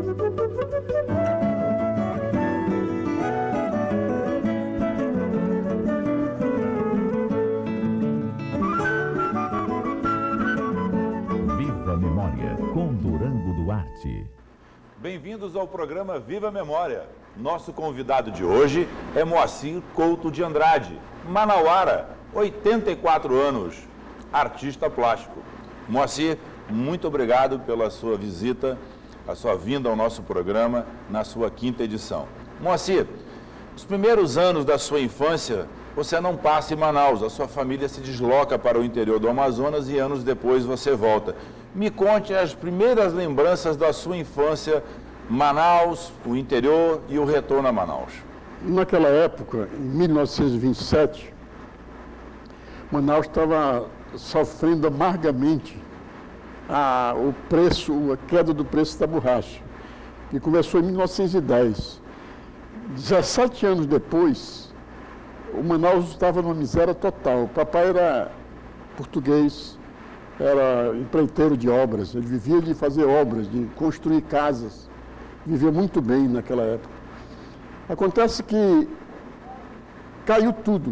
Viva a Memória, com Durango Duarte. Bem-vindos ao programa Viva a Memória. Nosso convidado de hoje é Moacir Couto de Andrade, manauara, 84 anos, artista plástico. Moacir, muito obrigado pela sua visita, a sua vinda ao nosso programa na sua 5ª edição. Moacir, os primeiros anos da sua infância, você não passa em Manaus, a sua família se desloca para o interior do Amazonas e anos depois você volta. Me conte as primeiras lembranças da sua infância, Manaus, o interior e o retorno a Manaus. Naquela época, em 1927, Manaus estava sofrendo amargamente a queda do preço da borracha, que começou em 1910. 17 anos depois, o Manaus estava numa miséria total. O papai era português, era empreiteiro de obras, ele vivia de fazer obras, de construir casas, vivia muito bem naquela época. Acontece que caiu tudo.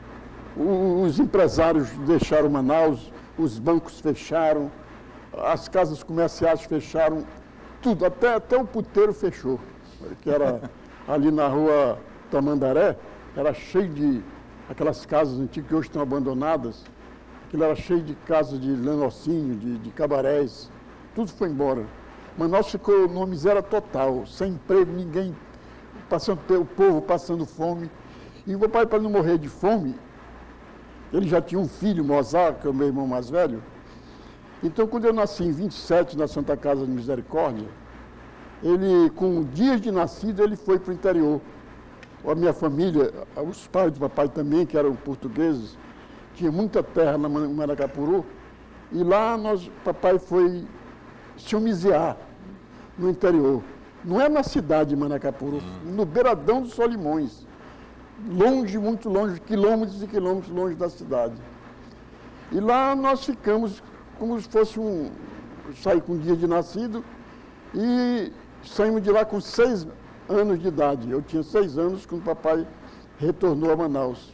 Os empresários deixaram Manaus, os bancos fecharam, as casas comerciais fecharam, tudo, até o puteiro fechou, que era ali na rua Tamandaré, era cheio de aquelas casas antigas que hoje estão abandonadas, aquilo era cheio de casas de lenocínio, de cabarés, tudo foi embora. Manaus ficou numa miséria total, sem emprego, ninguém, o povo passando fome. E o meu pai, para não morrer de fome, ele já tinha um filho, Mozart, que é o meu irmão mais velho. Então, quando eu nasci em 27, na Santa Casa de Misericórdia, ele, com dias de nascido, ele foi para o interior. A minha família, os pais do papai também, que eram portugueses, tinha muita terra na Manacapuru, e lá papai foi se homiziar no interior. Não é na cidade de Manacapuru, no beiradão dos Solimões, longe, muito longe, quilômetros e quilômetros longe da cidade. E lá nós ficamos como se fosse saí com um dia de nascido e saímos de lá com 6 anos de idade. Eu tinha 6 anos quando o papai retornou a Manaus.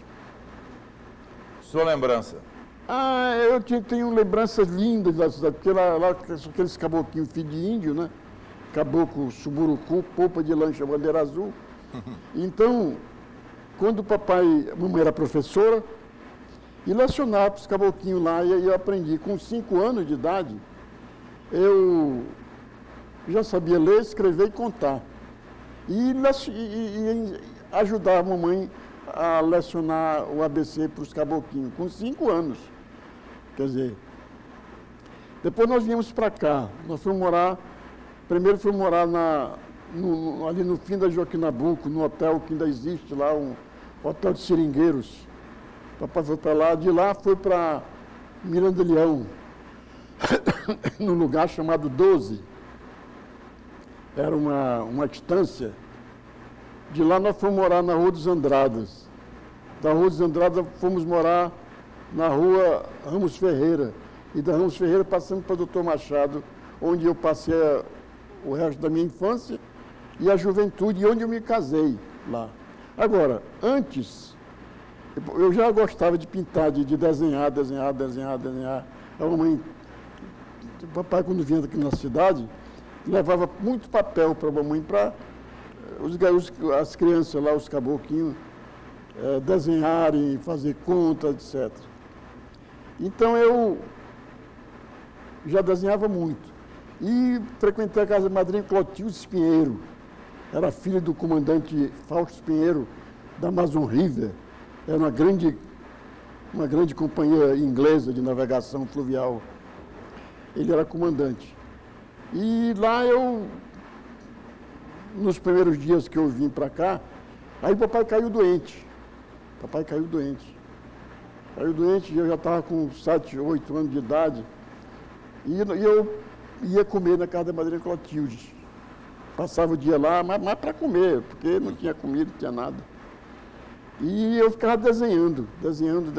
Sua lembrança? Eu tenho lembranças lindas da cidade, porque lá aqueles caboclinhos filho de índio, né? Caboclo, suburucu, polpa de lancha, bandeira azul. Então, quando a mamãe era professora, e lecionava para os caboclinhos lá, e aí eu aprendi. Com 5 anos de idade, eu já sabia ler, escrever e contar. E ajudar a mamãe a lecionar o ABC para os caboclinhos, com 5 anos. Quer dizer, depois nós viemos para cá, primeiro fomos morar ali no fim da Joaquim Nabuco, no hotel que ainda existe lá, um hotel de seringueiros. Papai foi para lá, de lá foi para Miranda Leão, num lugar chamado 12. Era uma estância. De lá nós fomos morar na Rua dos Andradas. Da Rua dos Andradas fomos morar na Rua Ramos Ferreira. E da Ramos Ferreira passamos para Doutor Machado, onde eu passei o resto da minha infância e a juventude, e onde eu me casei lá. Agora, antes, eu já gostava de pintar, de desenhar. A mamãe, o papai, quando vinha aqui na cidade, levava muito papel para a mamãe, para as crianças lá, os caboclinhos, desenharem, fazer conta, etc. Então eu já desenhava muito. E frequentei a casa da madrinha Clotilde Pinheiro. Era filha do comandante Fausto Pinheiro, da Amazon River. Era uma grande companhia inglesa de navegação fluvial. Ele era comandante. E lá nos primeiros dias que eu vim para cá, aí o papai caiu doente. Caiu doente, e eu já estava com 7, 8 anos de idade. E eu ia comer na casa da madrinha Clotilde. Passava o dia lá, mas para comer, porque não tinha comida, não tinha nada. E eu ficava desenhando.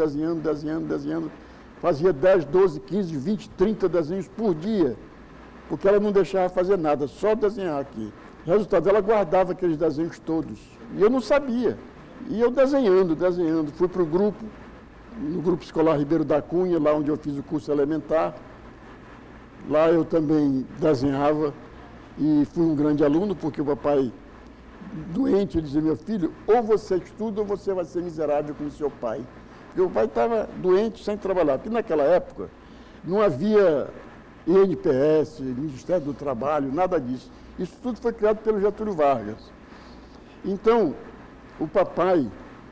Fazia 10, 12, 15, 20, 30 desenhos por dia. porque ela não deixava fazer nada, só desenhar aqui. Resultado, ela guardava aqueles desenhos todos. E eu não sabia. E eu desenhando, fui para o grupo, no grupo escolar Ribeiro da Cunha, lá onde eu fiz o curso elementar. Lá eu também desenhava e fui um grande aluno, porque o papai, doente, ele dizia, meu filho, ou você estuda ou você vai ser miserável como seu pai. Porque o pai estava doente, sem trabalhar. Porque naquela época não havia INPS, Ministério do Trabalho, nada disso. Isso tudo foi criado pelo Getúlio Vargas. Então, o papai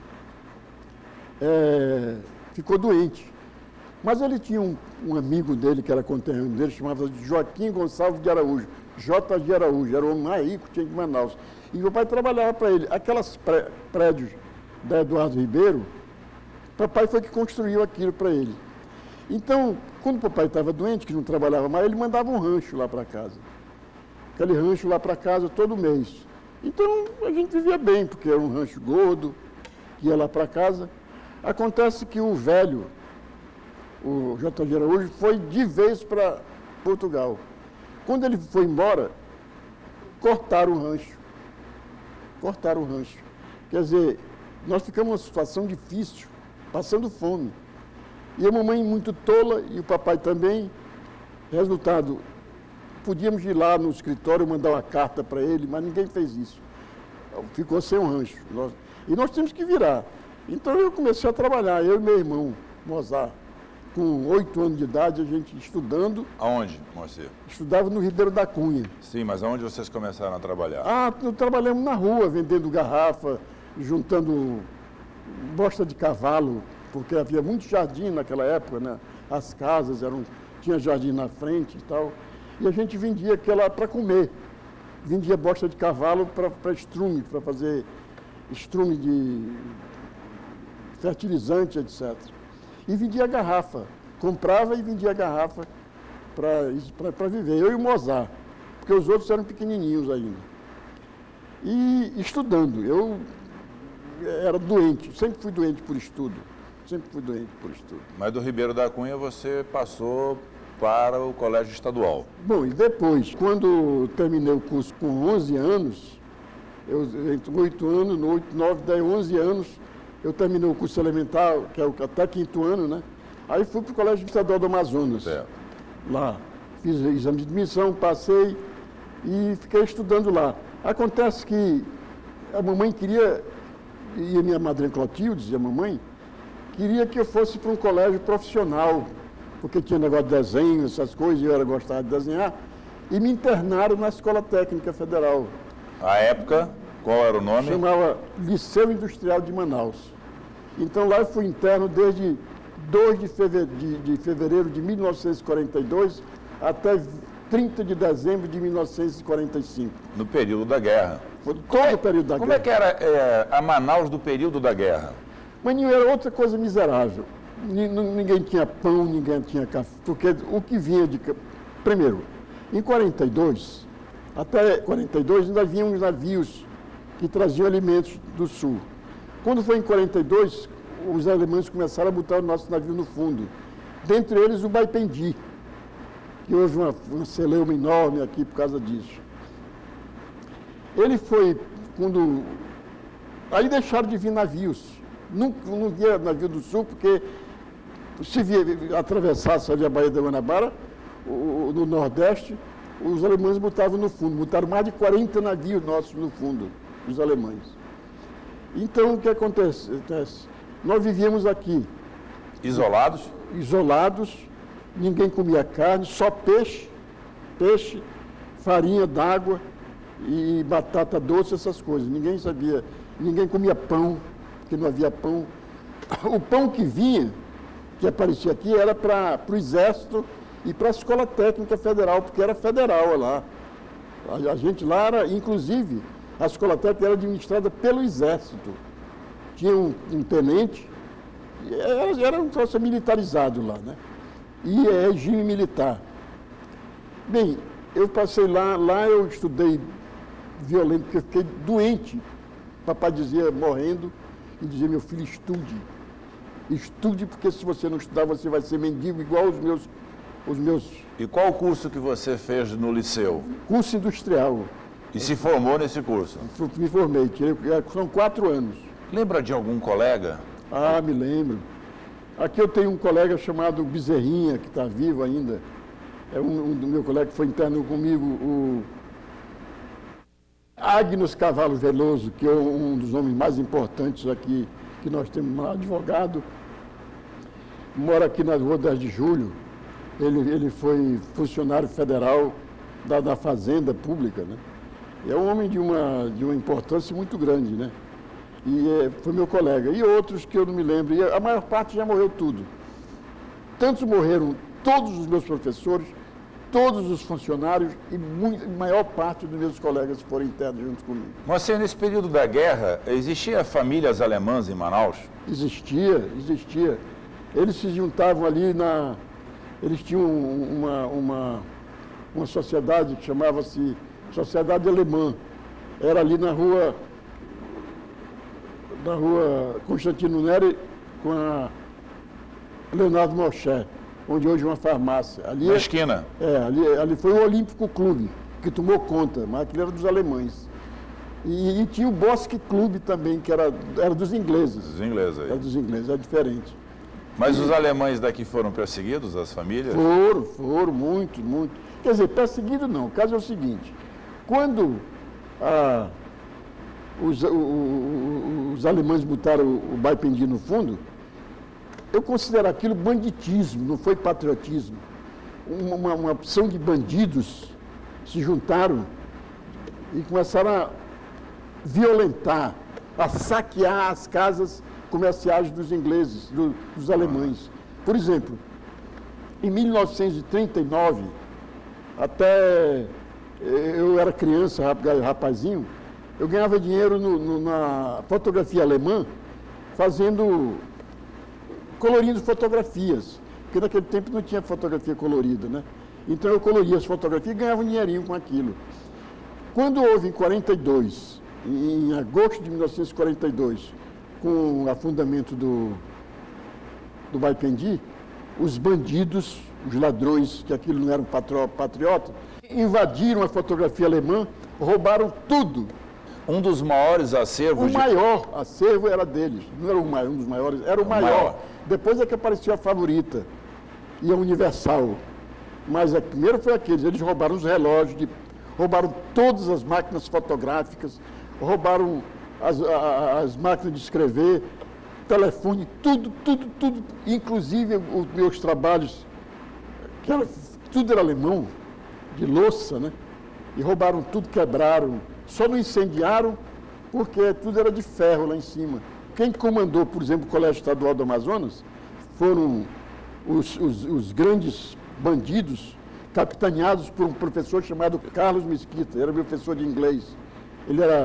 ficou doente. Mas ele tinha um amigo dele, que era conterrâneo dele, chamava Joaquim Gonçalves de Araújo, J. de Araújo, era o homem mais rico que tinha de Manaus. E meu pai trabalhava para ele. Aqueles prédios da Eduardo Ribeiro, o papai foi que construiu aquilo para ele. Então, quando o papai estava doente, que não trabalhava mais, ele mandava um rancho lá para casa. Aquele rancho lá para casa todo mês. Então, a gente vivia bem, porque era um rancho gordo, que ia lá para casa. Acontece que o velho, o J. de Araújo, foi de vez para Portugal. Quando ele foi embora, cortaram o rancho. Cortaram o rancho. Quer dizer, nós ficamos numa situação difícil, passando fome. E a mamãe muito tola, e o papai também. Resultado, podíamos ir lá no escritório mandar uma carta para ele, mas ninguém fez isso. Ficou sem um rancho. E nós tínhamos que virar. Então eu comecei a trabalhar, eu e meu irmão, Mozart. Com 8 anos de idade, a gente estudando. Aonde, Moacir? Estudava no Ribeiro da Cunha. Sim, mas aonde vocês começaram a trabalhar? Trabalhamos na rua, vendendo garrafa, juntando bosta de cavalo, porque havia muito jardim naquela época, né? As casas tinha jardim na frente e tal. E a gente vendia aquela para comer. Vendia bosta de cavalo para estrume, para fazer estrume de fertilizante, etc. E vendia garrafa. Comprava e vendia garrafa para viver. Eu e o Mozart, porque os outros eram pequenininhos ainda. E estudando. Eu era doente, sempre fui doente por estudo. Sempre fui doente por estudo. Mas do Ribeiro da Cunha você passou para o colégio estadual. Bom, e depois, quando terminei o curso com 11 anos, entre 8 anos, 8, 9, 10, 11 anos, eu terminei o curso elementar, que é até 5º ano, né? Aí fui para o Colégio Estadual do Amazonas. Certo. Lá. Fiz exame de admissão, passei e fiquei estudando lá. Acontece que a mamãe queria, e a minha madrinha Clotilde, dizia a mamãe, queria que eu fosse para um colégio profissional, porque tinha negócio de desenho, essas coisas, e eu gostava de desenhar, e me internaram na Escola Técnica Federal. À época, qual era o nome? Chamava Liceu Industrial de Manaus. Então lá eu fui interno desde 2 de fevereiro de 1942 até 30 de dezembro de 1945. No período da guerra. Foi todo o período da guerra. Como é que era a Manaus do período da guerra? Maninho, era outra coisa miserável. Ninguém tinha pão, ninguém tinha café, porque o que vinha de... Primeiro, em 42, até 42 ainda vinham os navios que traziam alimentos do sul. Quando foi em 42, os alemães começaram a botar o nosso navio no fundo. Dentre eles o Baipendi, que houve uma celeuma enorme aqui por causa disso. Ele foi, quando... Aí deixaram de vir navios. Não via navio do sul, porque se atravessasse ali a Baía da Guanabara, no Nordeste, os alemães botavam no fundo. Botaram mais de 40 navios nossos no fundo, os alemães. Então, o que acontece? Nós vivíamos aqui. Isolados? Isolados, ninguém comia carne, só peixe, farinha d'água e batata doce, essas coisas. Ninguém sabia, ninguém comia pão, porque não havia pão. O pão que vinha, que aparecia aqui, era para o Exército e para a Escola Técnica Federal, porque era federal lá. A gente lá era, inclusive, a Escola Técnica era administrada pelo Exército. Tinha um tenente, era um troço militarizado lá, né? E é regime militar. Bem, eu passei lá eu estudei violento, porque eu fiquei doente. Papai dizia, morrendo, e dizia, meu filho, estude. Estude, porque se você não estudar, você vai ser mendigo igual os meus E qual o curso que você fez no liceu? Curso industrial. E se formou nesse curso? Me formei, são 4 anos. Lembra de algum colega? Ah, me lembro. Aqui eu tenho um colega chamado Bezerrinha, que está vivo ainda. É um do meu colega que foi interno comigo, o Agnos Cavalo Veloso, que é um dos homens mais importantes aqui, que nós temos um advogado. Mora aqui na Rua 10 de Julho. Ele foi funcionário federal da Fazenda Pública, né? É um homem de uma importância muito grande, né? E foi meu colega. E outros que eu não me lembro. E a maior parte já morreu tudo. Tantos morreram, todos os meus professores, todos os funcionários e a maior parte dos meus colegas foram internos junto comigo. Moacir, nesse período da guerra, existia famílias alemãs em Manaus? Existia. Eles se juntavam ali Eles tinham uma sociedade que chamava-se Sociedade Alemã. Era ali na rua Constantino Neri com a Leonardo Mosché, onde hoje é uma farmácia. Ali na esquina? Ali foi o Olímpico Clube, que tomou conta, mas aquilo era dos alemães. E tinha o Bosque Clube também, que era dos ingleses. Dos ingleses aí. Era dos ingleses, era diferente. Mas os alemães daqui foram perseguidos, as famílias? Foram, muito. Quer dizer, perseguido não. O caso é o seguinte, quando os alemães botaram o Baipendi no fundo, eu considero aquilo banditismo, não foi patriotismo. Uma opção de bandidos se juntaram e começaram a violentar, a saquear as casas comerciais dos ingleses, dos alemães. Por exemplo, em 1939, até eu era criança, rapazinho, eu ganhava dinheiro na fotografia alemã, colorindo fotografias, porque naquele tempo não tinha fotografia colorida, né? Então eu coloria as fotografias e ganhava um dinheirinho com aquilo. Quando houve em 42, em agosto de 1942, com o afundamento do Baipendi, os bandidos, os ladrões, que aquilo não eram patriotas, invadiram a fotografia alemã, roubaram tudo. Um dos maiores acervos... O maior acervo era deles, não era um dos maiores, era o maior. Depois é que apareceu a Favorita e a Universal. Mas primeiro foi aqueles, eles roubaram os relógios, roubaram todas as máquinas fotográficas, roubaram as máquinas de escrever, telefone, tudo, inclusive os meus trabalhos, tudo era alemão, de louça, né? E roubaram tudo, quebraram, só não incendiaram porque tudo era de ferro lá em cima. Quem comandou, por exemplo, o Colégio Estadual do Amazonas foram os grandes bandidos capitaneados por um professor chamado Carlos Mesquita, era meu professor de inglês. Ele era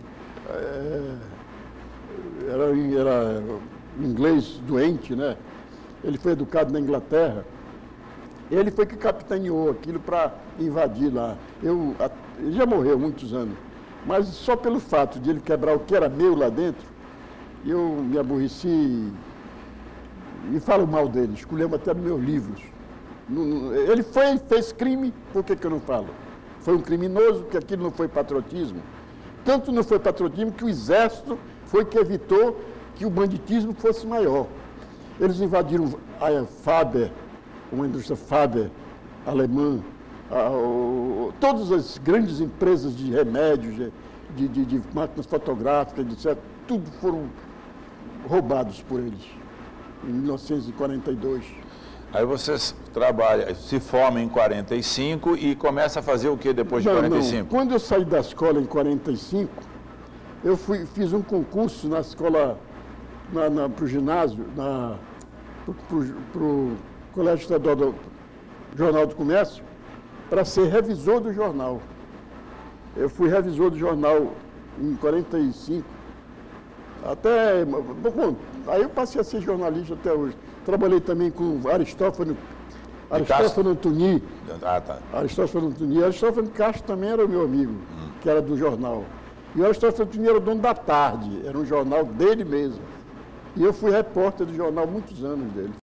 inglês doente, né? Ele foi educado na Inglaterra. Ele foi que capitaneou aquilo para invadir lá. Ele já morreu há muitos anos, mas só pelo fato de ele quebrar o que era meu lá dentro, eu me aborreci e falo mal dele, escolhemos até nos meus livros. Ele fez crime, por que eu não falo? Foi um criminoso, porque aquilo não foi patriotismo. Tanto não foi patriotismo que o Exército foi que evitou que o banditismo fosse maior. Eles invadiram a Faber, uma indústria Faber alemã, todas as grandes empresas de remédios, de máquinas fotográficas, etc., tudo foram roubados por eles, em 1942. Aí você se forma em 45 e começa a fazer o que depois de 45? Não. Quando eu saí da escola em 45, eu fiz um concurso na escola, para o ginásio, para o Colégio Estadual do Jornal do Comércio, para ser revisor do jornal. Eu fui revisor do jornal em 45. Bom, aí eu passei a ser jornalista até hoje. Trabalhei também com Aristófano Antoni. Aristófano Antoni. Aristófano Castro também era meu amigo, que era do jornal. E o Aristófano Antoni era o dono da Tarde, era um jornal dele mesmo. E eu fui repórter do jornal muitos anos dele.